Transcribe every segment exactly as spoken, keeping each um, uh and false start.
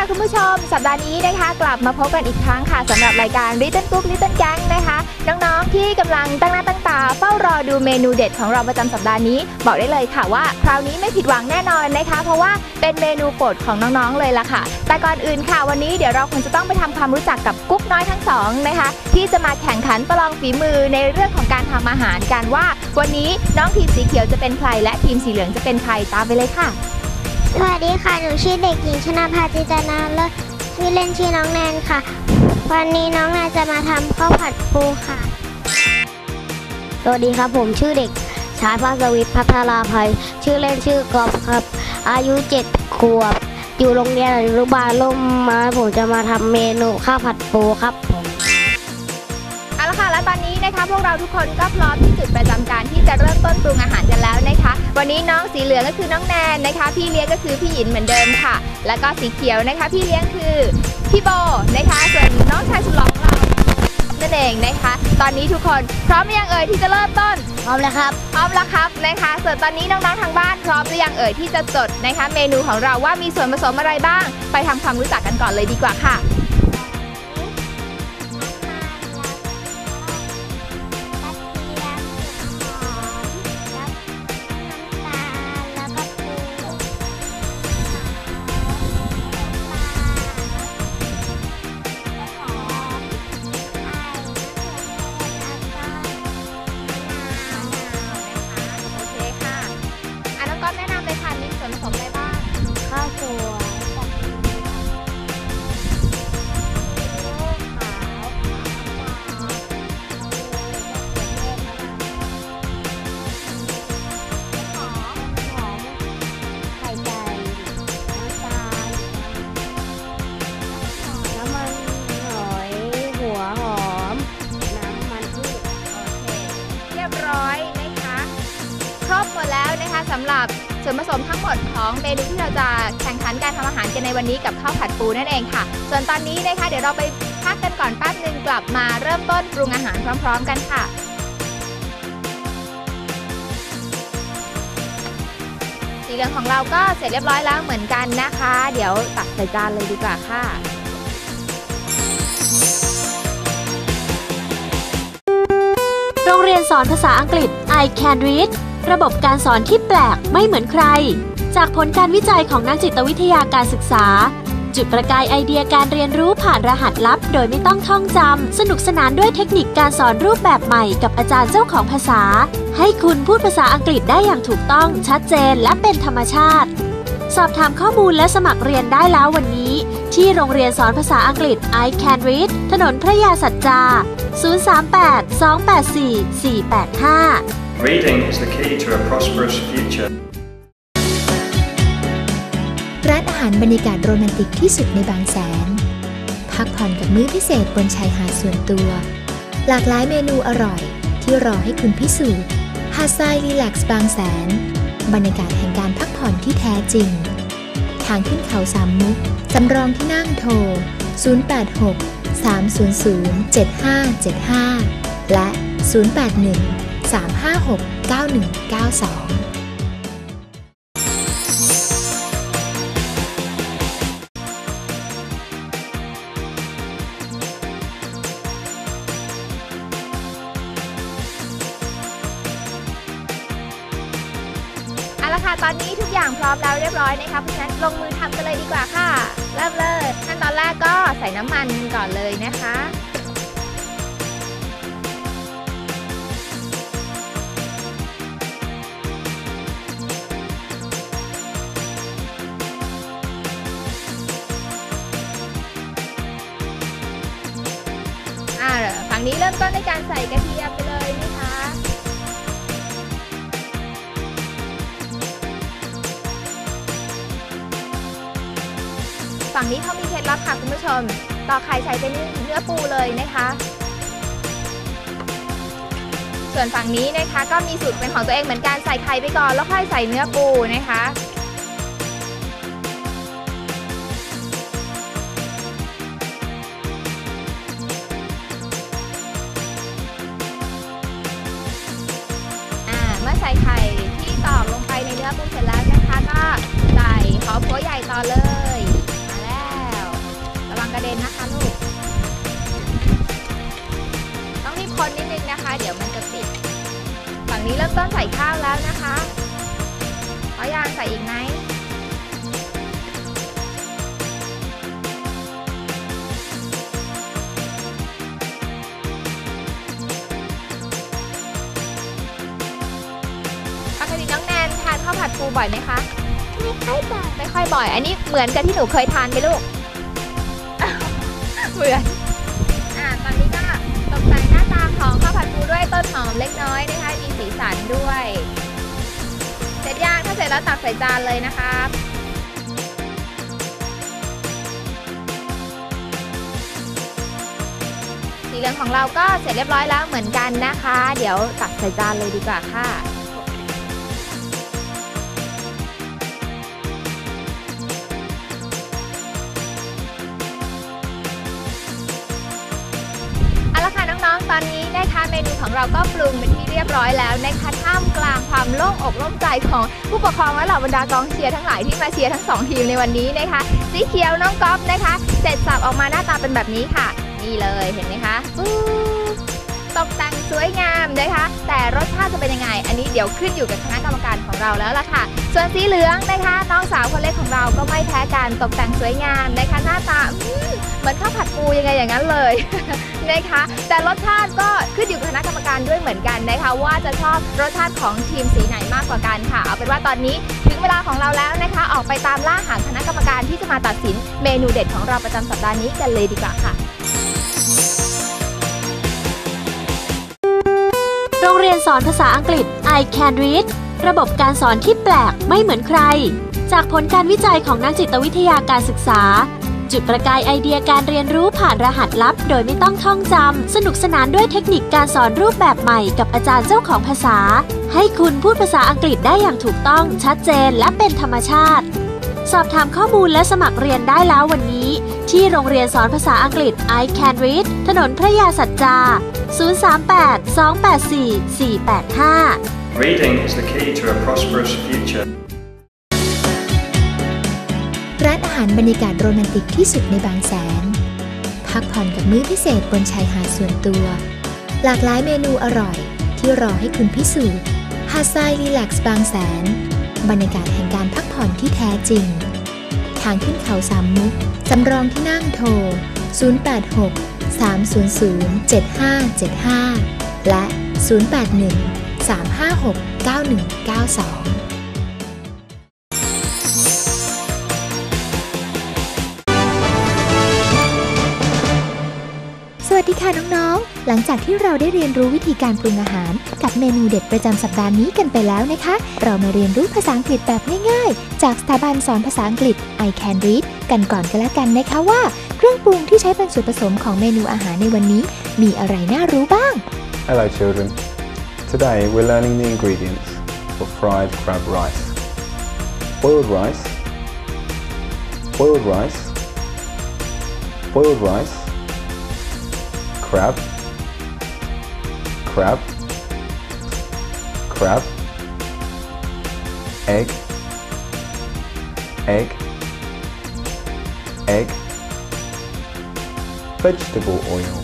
ค่ะคุณผู้ชมสัปดาห์นี้นะคะกลับมาพบกันอีกครั้งค่ะสำหรับรายการ Little Cook Little Gang นะคะน้องๆที่กำลังตั้งหน้าตั้งตาเฝ้ารอดูเมนูเด็ดของเราประจำสัปดาห์นี้บอกได้เลยค่ะว่าคราวนี้ไม่ผิดหวังแน่นอนนะคะเพราะว่าเป็นเมนูโปรดของน้องๆเลยล่ะค่ะแต่ก่อนอื่นค่ะวันนี้เดี๋ยวเราคงจะต้องไปทำความรู้จักกับกุ๊กน้อยทั้งสองนะคะที่จะมาแข่งขันประลองฝีมือในเรื่องของการทำอาหารกันว่าวันนี้น้องทีมสีเขียวจะเป็นใครและทีมสีเหลืองจะเป็นใครตามไปเลยค่ะสวัสดีค่ะหนูชื่อเด็กหญิงชนาภาจิตนาเลิศชื่อเล่นชื่อน้องแนนค่ะวันนี้น้องแนนจะมาทำข้าวผัดปูค่ะสวัสดีครับผมชื่อเด็กชายภาสวิทย์พัทราภัยชื่อเล่นชื่อกอบครับอายุเจ็ดขวบอยู่โรงเรียนอนุบาลร่มไม้ผมจะมาทำเมนูข้าวผัดปูครับผมเอาละค่ะและตอนนี้นะคะพวกเราทุกคนก็พร้อมที่จุดประจำการที่จะเริ่มต้นปรุงอาหารกันแล้วนะคะวันนี้น้องสีเหลืองก็คือน้องแนนนะคะพี่เลี้ยงก็คือพี่หยินเหมือนเดิมค่ะแล้วก็สีเขียวนะคะพี่เลี้ยงคือพี่โบนะคะส่วนน้องชายสุดหล่อของเรานั่นเองนะคะตอนนี้ทุกคนพร้อมหรือยังเอ่ยที่จะเริ่มต้นพร้อมแล้วครับพร้อมแล้วครับนะคะส่วนตอนนี้น้องๆทางบ้านพร้อมหรือยังเอ่ยที่จะจดนะคะเมนูของเราว่ามีส่วนผสมอะไรบ้างไปทำความรู้จักกันก่อนเลยดีกว่าค่ะสำหรับส่วนผสมทั้งหมดของเมนูที่เราจะแข่งขันการทำอาหารกันในวันนี้กับข้าวผัดปูนั่นเองค่ะส่วนตอนนี้นะคะเดี๋ยวเราไปพักกันก่อนแป๊บนึงกลับมาเริ่มต้นปรุงอาหารพร้อมๆกันค่ะสีเหลืองของเราก็เสร็จเรียบร้อยแล้วเหมือนกันนะคะเดี๋ยวตักใส่จานเลยดีกว่าค่ะโรงเรียนสอนภาษาอังกฤษ I Can Read ระบบการสอนที่แปลกไม่เหมือนใครจากผลการวิจัยของนักจิตวิทยาการศึกษาจุดประกายไอเดียการเรียนรู้ผ่านรหัสลับโดยไม่ต้องท่องจำสนุกสนานด้วยเทคนิคการสอนรูปแบบใหม่กับอาจารย์เจ้าของภาษาให้คุณพูดภาษาอังกฤษได้อย่างถูกต้องชัดเจนและเป็นธรรมชาติสอบถามข้อมูลและสมัครเรียนได้แล้ววันนี้ที่โรงเรียนสอนภาษาอังกฤษ I Can Read ถนนพระยาสัจจาศูนย์ สาม แปด สอง แปด สี่ สี่ แปด ห้า Reading is the key to a prosperous future. ร้านอาหารบรรยากาศโรแมนติกที่สุดในบางแสนพักผ่อนกับมื้อพิเศษบนชายหาดส่วนตัวหลากหลายเมนูอร่อยที่รอให้คุณพิสูจน์หาดทรายรีแลกซ์บางแสนบรรยากาศแห่งการพักผ่อนที่แท้จริงทางขึ้นเขาสามมุกสำรองที่นั่งโทรศูนย์ แปด หก สาม ศูนย์ ศูนย์ เจ็ด ห้า เจ็ด ห้าและศูนย์ แปด หนึ่ง สาม ห้า หก เก้า หนึ่ง เก้า สองตอนนี้ทุกอย่างพร้อมแล้วเรียบร้อยนะคะเพราะฉะนั้นลงมือทำกันเลยดีกว่าค่ะเริ่มเลยขั้นตอนแรกก็ใส่น้ำมันก่อนเลยนะคะอ่าฝั่งนี้เริ่มต้นในการใส่กระเทียมไปเลยนะคะฝั่งนี้เขามีเคล็ดลับค่ะคุณผู้ชมต่อไข่ใส่เป็นเนื้อปูเลยนะคะส่วนฝั่งนี้นะคะก็มีสูตรเป็นของตัวเองเหมือนกันใส่ไข่ไปก่อนแล้วค่อยใส่เนื้อปูนะคะเมื่อใส่ไข่ที่ตอกลงไปในเนื้อปูเสร็จแล้วนะคะก็ใส่หอมหัวใหญ่ต่อเลยมาแล้วกระเด็นนะคะลูกต้องรีบคนนิดนึงนะคะเดี๋ยวมันจะติดฝั่งนี้เริ่มต้นใส่ข้าวแล้วนะคะพอยางใส่อีกไหมปกติน้องแนนทานข้าวผัดปูบ่อยไหมคะไม่ค่อยบ่อยไม่ค่อยบ่อยอันนี้เหมือนกับที่หนูเคยทานไหมลูก เหมือนอ่าตอนนี้ก็ตกแต่งหน้าตาของข้าวผัดปูด้วยต้นหอมเล็กน้อยนะคะมีสีสันด้วยเสร็จย่างถ้าเสร็จแล้วตักใส่จานเลยนะคะสีเหลืองของเราก็เสร็จเรียบร้อยแล้วเหมือนกันนะคะเดี๋ยวตักใส่จานเลยดีกว่าค่ะตอนนี้นะคะเมนูของเราก็ปรุงเป็นที่เรียบร้อยแล้วนะคะท่ามกลางความโล่งอกโล่งใจของผู้ปกครองและเหล่าบรรดากองเชียร์ทั้งหลายที่มาเชียร์ทั้งสองทีมในวันนี้นะคะสีเขียวน้องก๊อฟนะคะเสร็จสับออกมาหน้าตาเป็นแบบนี้ค่ะนี่เลยเห็นไหมคะตกแต่งสวยงามนะคะแต่รสชาติจะเป็นยังไงอันนี้เดี๋ยวขึ้นอยู่กับคณะกรรมการของเราแล้วล่ะค่ะส่วนสีเหลืองนะคะน้องสาวคนเล็กของเราก็ไม่แพ้กันตกแต่งสวยงามนะคะหน้าตาเหมือนข้าวผัดปูยังไงอย่างนั้นเลยนะคะแต่รสชาติก็ขึ้นอยู่กับคณะกรรมการด้วยเหมือนกันนะคะว่าจะชอบรสชาติของทีมสีไหนมากกว่ากันค่ะเอาเป็นว่าตอนนี้ถึงเวลาของเราแล้วนะคะออกไปตามล่าหาคณะกรรมการที่จะมาตัดสินเมนูเด็ดของเราประจำสัปดาห์นี้กันเลยดีกว่าค่ะโรงเรียนสอนภาษาอังกฤษ I Can Read ระบบการสอนที่แปลกไม่เหมือนใครจากผลการวิจัยของนักจิตวิทยาการศึกษาจุดประกายไอเดียการเรียนรู้ผ่านรหัสลับโดยไม่ต้องท่องจำสนุกสนานด้วยเทคนิคการสอนรูปแบบใหม่กับอาจารย์เจ้าของภาษาให้คุณพูดภาษาอังกฤษได้อย่างถูกต้องชัดเจนและเป็นธรรมชาติสอบถามข้อมูลและสมัครเรียนได้แล้ววันนี้ที่โรงเรียนสอนภาษาอังกฤษ I Can Read ถนนพระยาสัจจาศูนย์ สาม แปด สอง แปด สี่ สี่ แปด ห้า Reading is the key to a prosperous future. ร้านอาหารบรรยากาศโรแมนติกที่สุดในบางแสนพักผ่อนกับมื้อพิเศษบนชายหาดส่วนตัวหลากหลายเมนูอร่อยที่รอให้คุณพิสูจน์หาดทรายรีแลกซ์บางแสนบรรยากาศแห่งการพักผ่อนที่แท้จริงทางขึ้นเขาสามมุกสำรองที่นั่งโทรศูนย์ แปด หก สาม ศูนย์ ศูนย์ เจ็ด ห้า เจ็ด ห้าและศูนย์ แปด หนึ่ง สาม ห้า หก เก้า หนึ่ง เก้า สองสวัสดีค่ะน้องๆหลังจากที่เราได้เรียนรู้วิธีการปรุงอาหารกับเมนูเด็ดประจำสัปดาห์นี้กันไปแล้วนะคะเรามาเรียนรู้ภาษาอังกฤษแบบง่ายๆจากสถาบันสอนภาษาอังกฤษ I Can Read กันก่อนกันแล้วกันนะคะว่าเครื่องปรุงที่ใช้เป็นส่วนผสมของเมนูอาหารในวันนี้มีอะไรน่ารู้บ้าง Hello children. Today we're learning the ingredients for fried crab rice. Boiled rice, boiled rice, boiled rice, crab, crab, crab, egg, egg, egg, vegetable oil,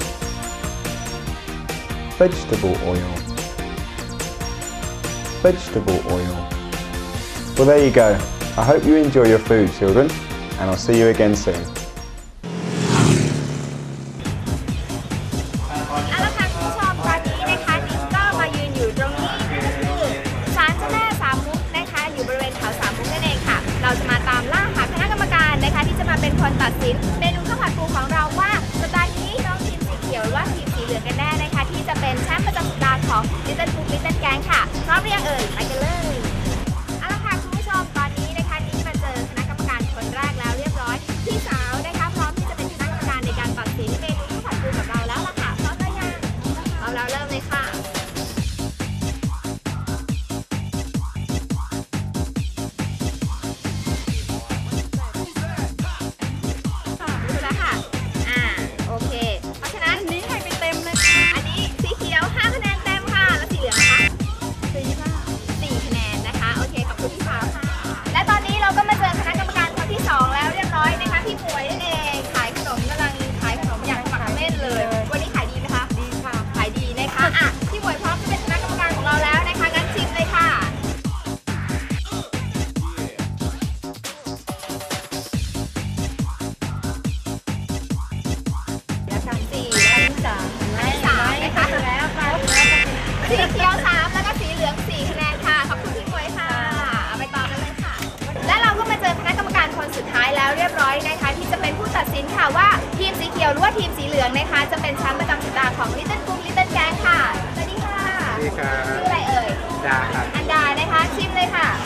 vegetable oil, vegetable oil. Well, there you go. I hope you enjoy your food, children, and I'll see you again soon. เอาละค่ะคุณผู้ชมตอนนี้นะคะนิ้งก็มายืนอยู่ตรงนี้ก็คือศาลเจ้าแม่สามมุกนะคะอยู่บริเวณเขาสามมุกนั่นเองค่ะเราจะมาตามล่าหาคณะกรรมการนะคะที่จะมาเป็นคนตัดสินเมนูข้าวผัดปูของเราว่าสัปดาห์นี้น้องทีมสีเขียวหรือว่าทีมสีเหลืองกันแน่นะคะที่จะเป็นแชมป์ประจำสัปดาห์ของ Little Cook Little Gang ค่ะพร้อมหรือยังเอ่ยไปกันเลยเอาละค่ะคุณผู้ชมตอนนี้นะคะนิ้งมาเจอคณะกรรมการคนแรกแล้วเรียบร้อยพี่สาวนะคะพร้อมที่จะเป็นคณะกรรมการในการตัดสินเมนูข้าวผัดปูกับเราแล้วล่ะค่ะพร้อมหรือยังพร้อมแล้วเริ่มเลยค่ะรู้แล้วค่ะอ่าโอเคเพราะฉะนั้นนิ้งให้ไปเต็มเลยค่ะอันนี้สีเขียวห้าคะแนนเต็มค่ะแล้วสีเหลืองนะคะสี่ค่ะสี่คะแนนนะคะโอเคขอบคุณพี่สาวค่ะและตอนนี้เราก็มาเจอคณะกรรมการคนที่สองแล้วเรียบร้อยนะคะพี่หมวยนั่นเองขายขนมกำลังอ่ะพี่หมวยพร้อมจะเป็นคณะกรรมการของเราแล้วนะคะงั้นชิมเลยค่ะแล้วกันสี่แล้วสามแล้วสามนะคะแล้วค่ะสีเขียวสามแล้วก็สีเหลืองสี่คะแนนค่ะขอบคุณพี่หมวยค่ะเอาไปต่อกันเลยค่ะและเราก็มาเจอคณะกรรมการคนสุดท้ายแล้วเรียบร้อยนะคะที่จะเป็นผู้ตัดสินค่ะว่าทีมสีเขียวหรือว่าทีมสีเหลืองนะคะจะเป็นแชมป์ประจำสัปดาห์ของ Little Cook Little Gang ค่ะสวัสดีค่ะสวัสดีครับชื่ออะไรเอ่ยดาครับอันดานะคะชิมเลยค่ะ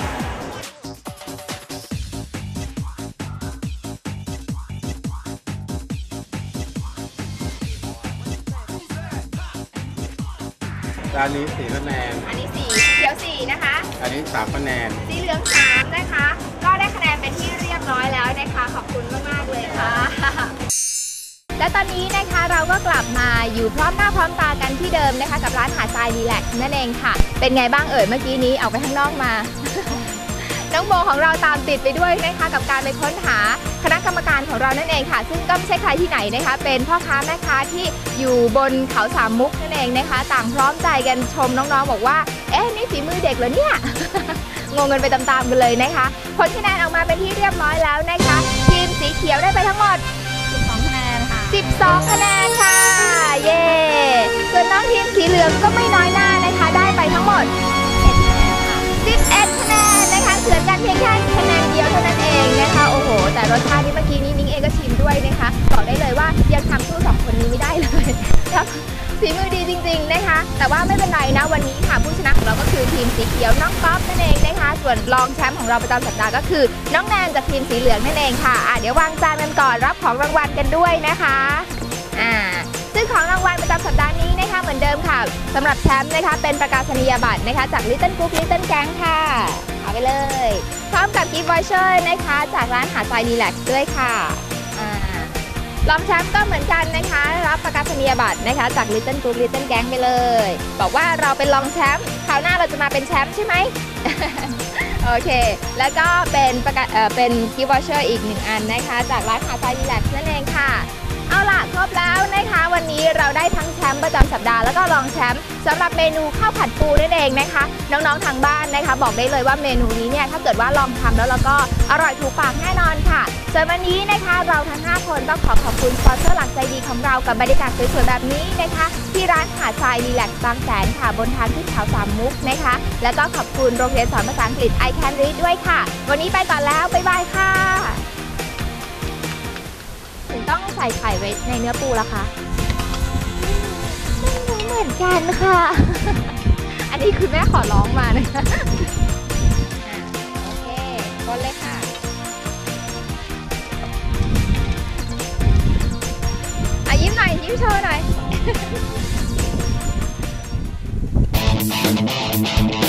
อันนี้สี่คะแนนอันนี้สี่เขียวสี่นะคะอันนี้สามคะแนนสีเหลืองสามนะคะก็ได้คะแนนเป็นที่เรียบร้อยแล้วนะคะขอบคุณมากๆเลยค่ะและตอนนี้นะคะเราก็กลับมาอยู่พร้อมหน้าพร้อมตากันที่เดิมนะคะกับร้านหาดทรายรีแลกซ์นั่นเองค่ะเป็นไงบ้างเอ่ยเมื่อกี้นี้ออกไปข้างนอกมา น้องโบของเราตามติดไปด้วยนะคะกับการไปค้นหาคณะกรรมการของเรานั่นเองค่ะซึ่งก็ไม่ใช่ใครที่ไหนนะคะเป็นพ่อค้าแม่ค้าที่อยู่บนเขาสามมุกนั่นเองนะคะต่างพร้อมใจกันชมน้องๆบอกว่าเอ๊ะนี่ฝีมือเด็กเหรอเนี่ย งงกันไปตามๆกันเลยนะคะผลคะแนนออกมาเป็นที่เรียบร้อยแล้วนะคะทีมสีเขียวได้ไปทั้งหมดสิบสองคะแนนค่ะสิบสองคะแนนค่ะเย้ส่วนน้องทีมสีเหลืองก็ไม่น้อยหน้านะคะได้ไปทั้งหมดสิบเอ็ดคะแนนนะคะเฉือนกันเพียงแค่คะแนนเดียวเท่านั้นเองนะคะโอ้โหแต่รสชาติที่เมื่อกี้นี้นิ้งเองก็ชิมด้วยนะคะบอกได้เลยว่ายังทำสู้สองคนนี้ไม่ได้เลยฝีมือดีจริงๆนะคะแต่ว่าไม่เป็นไรนะวันนี้ค่ะผู้ชนะของเราก็คือทีมสีเขียวน้องก๊อฟนั่นเองนะคะส่วนรองแชมป์ของเราประจำสัปดาห์ก็คือน้องแนนจากทีมสีเหลืองนั่นเองค่ะอ่ะเดี๋ยววางจานกันก่อนรับของรางวัลกันด้วยนะคะอ่าซึ่งของรางวัลประจำสัปดาห์นี้นะคะเหมือนเดิมค่ะสำหรับแชมป์นะคะเป็นประกาศนียบัตรนะคะจาก Little Cook Little Gang ค่ะเอาไปเลยพร้อมกับกิฟต์วอเชอร์นะคะจากร้านหาดทรายรีแลกซ์ด้วยค่ะอ่ารองแชมป์ก็เหมือนกันนะคะรับประกาศนียบัตรนะคะจาก Little Cook Little Gang ไปเลยบอกว่าเราเป็นรองแชมป์คราวหน้าเราจะมาเป็นแชมป์ใช่ไหม โอเคแล้วก็เป็นประกาศเอ่อเป็นกิฟต์วอเชอร์อีกหนึ่งอันนะคะจากร้านหาดทรายรีแลกซ์นั่นเองค่ะเอาล่ะครบแล้วนะคะวันนี้เราได้ทั้งแชมป์ประจำสัปดาห์แล้วก็รองแชมป์สำหรับเมนูข้าวผัดปูนั่นเองนะคะน้องๆทางบ้านนะคะบอกได้เลยว่าเมนูนี้เนี่ยถ้าเกิดว่าลองทำแล้วเราก็อร่อยถูกปากแน่นอนค่ะส่วนวันนี้นะคะเราทั้งห้าคนต้องขอขอบคุณสปอนเซอร์หลักใจดีของเรากับบรรยากาศสวยๆแบบนี้นะคะที่ร้านหาดทรายรีแลกซ์บางแสนค่ะบนทางขึ้นเขาสามมุกนะคะแล้วก็ขอบคุณโรงเรียนสอนภาษาอังกฤษ I Can Read ด้วยค่ะวันนี้ไปก่อนแล้วบ๊ายบายค่ะถึงต้องใส่ไข่ไว้ในเนื้อปูล่ะคะไม่รู้เหมือนกันค่ะ อันนี้คือแม่ขอร้องมานะคะโอเคคนเลยค่ะอ่ะยิ้มหน่อยยิ้มโชว์หน่อย